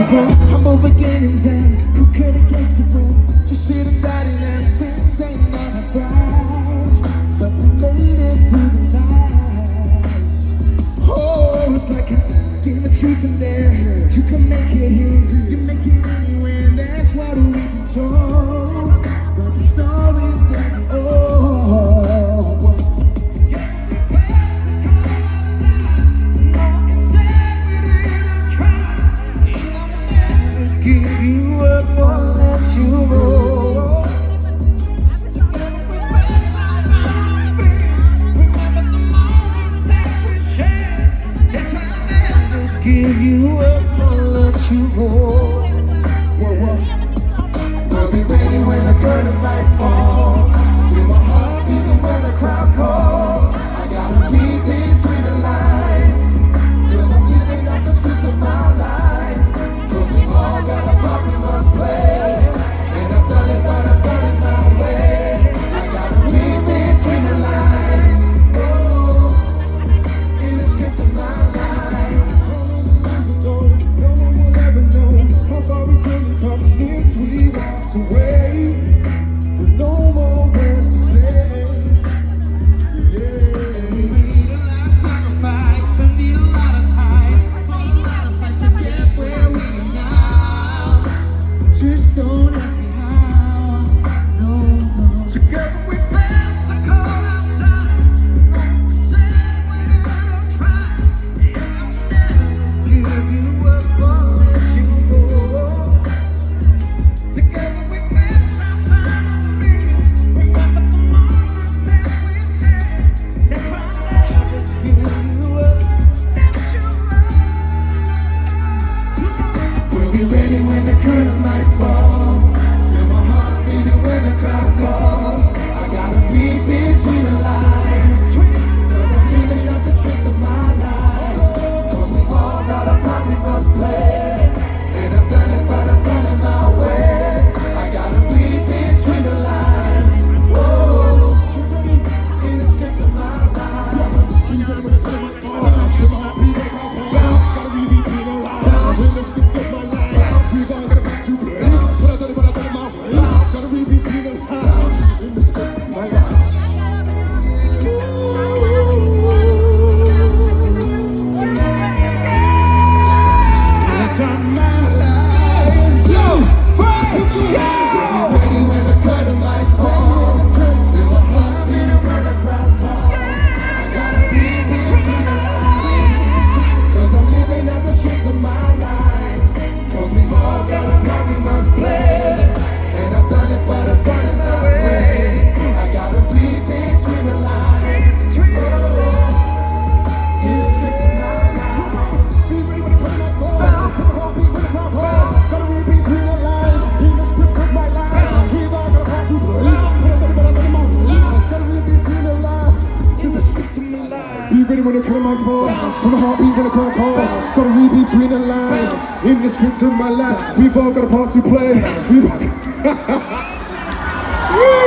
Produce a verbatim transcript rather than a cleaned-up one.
from humble beginnings and who could have guessed the room? Just sitting daddy and things ain't never bright, but we made it through the night. Oh, it's like a game of truth in there. You can make it here, you make it anywhere. That's what we've been told, but the story's getting old. Give you up unless you roll. Remember the moments that we shared. That's why I'll never give you up unless you go. Whoa, whoa. We'll be ready when the curtain light falls. Feel my heart beating when the crowd calls. I gotta read between the lines, 'cause I'm living out the script of my life. 'Cause we all got a part we must play, and I've done it, but I've done it my way. I gotta read between the lines, oh, in the script of my life. No one will ever know how far we've really come since we walked away, with no more words to say. Yeah, we need a lot of sacrifice, but need a lot of ties, a lot of fights to get where we are now. Just don't ask me how, no, no. Together we passed the cold outside, said we're gonna try, and I'll never give you up unless you go. Together we passed our final meals, remember the moments that we shared. That's why I'll never give you up, let you go. We'll be ready when the curtain might fall. Feel my heart beating when the crowd calls. I gotta read between the lines, 'cause I'm living out the scripts of my life. 'Cause we all got a part we must play, and I've done it, but I've done it my way. I gotta read between the lines, oh, in the scripts of my life. Be ready when the curtain might fall. From the heartbeat when the crowd calls. Gotta read between the lines, in the script of my life. We've all got a part to play. We've all got